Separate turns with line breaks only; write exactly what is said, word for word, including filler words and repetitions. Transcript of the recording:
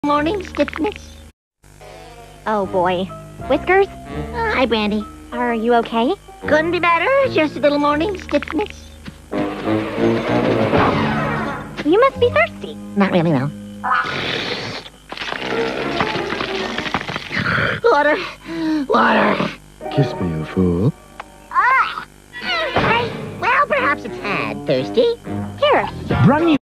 Morning stiffness.
Oh boy. Whiskers?
Uh, hi, Brandy.
Are you okay?
Couldn't be better. Just a little morning stiffness.
You must be thirsty.
Not really, though. Water. Water.
Kiss me, you fool.
Ah. Well, perhaps a tad thirsty.
Here.
Run, you...